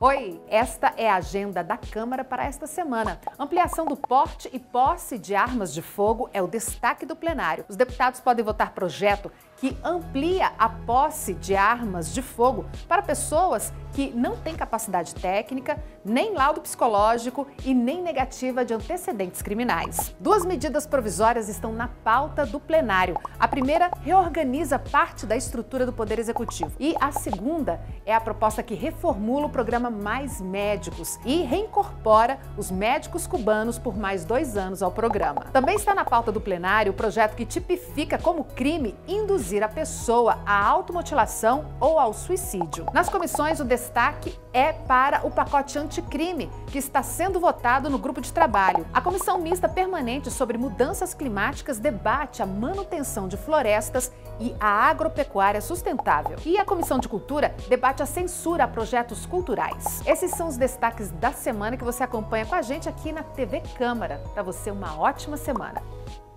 Oi, esta é a agenda da Câmara para esta semana. Ampliação do porte e posse de armas de fogo é o destaque do plenário. Os deputados podem votar projeto que amplia a posse de armas de fogo para pessoas que não têm capacidade técnica, nem laudo psicológico e nem negativa de antecedentes criminais. Duas medidas provisórias estão na pauta do plenário. A primeira reorganiza parte da estrutura do Poder Executivo e a segunda é a proposta que reformula o programa Mais Médicos e reincorpora os médicos cubanos por mais 2 anos ao programa. Também está na pauta do plenário o projeto que tipifica como crime induzir a pessoa à automutilação ou ao suicídio. Nas comissões, o destaque é para o pacote anticrime, que está sendo votado no grupo de trabalho. A Comissão Mista Permanente sobre Mudanças Climáticas debate a manutenção de florestas e a agropecuária sustentável. E a Comissão de Cultura debate a censura a projetos culturais. Esses são os destaques da semana que você acompanha com a gente aqui na TV Câmara. Para você, uma ótima semana.